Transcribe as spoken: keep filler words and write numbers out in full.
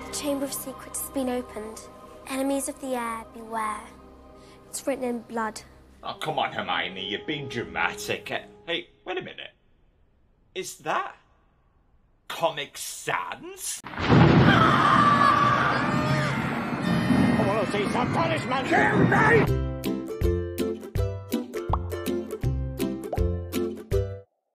The Chamber of Secrets has been opened. Enemies of the Heir, beware. It's written in blood. Oh, come on, Hermione, you're being dramatic. Hey, wait a minute. Is that Comic Sans? I want to see some punishment! Kill me!